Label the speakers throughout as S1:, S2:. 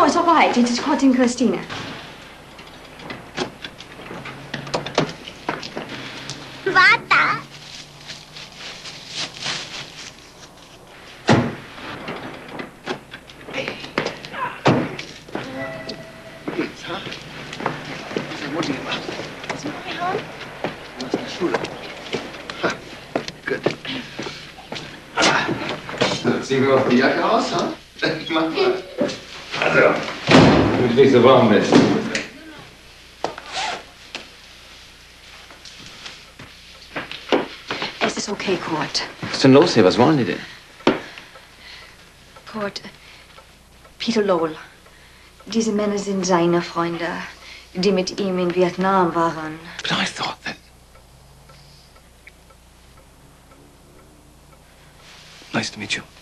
S1: it's all right. It is caught in Kristina.
S2: Bata.
S3: Geht's, ha? Was ist der Mutti gemacht?
S2: Ist Mami home?
S3: Du warst in der Schule. Ha, gut. Ziehen wir auch die Jacke aus, ha? Mach mal. Also, damit du nicht so warm bist.
S1: Es ist okay, Kurt.
S3: Was ist denn los hier? Was wollen die denn?
S1: Kurt, Peter Lowell. Diese Männer sind seine Freunde, die mit ihm in Vietnam waren.
S3: But I thought that...
S4: Nice to meet you.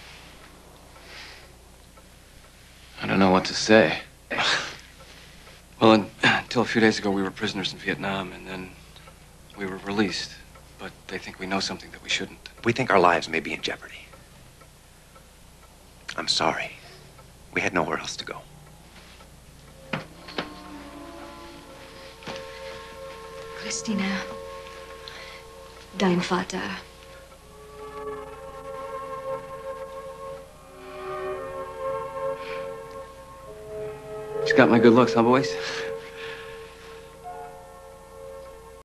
S3: I don't know what to say.
S4: Well, until a few days ago, we were prisoners in Vietnam, and then we were released. But they think we know something that we shouldn't.
S5: We think our lives may be in jeopardy. I'm sorry. We had nowhere else to go.
S1: Kristina, dein Vater.
S4: She's got my good looks, huh, boys?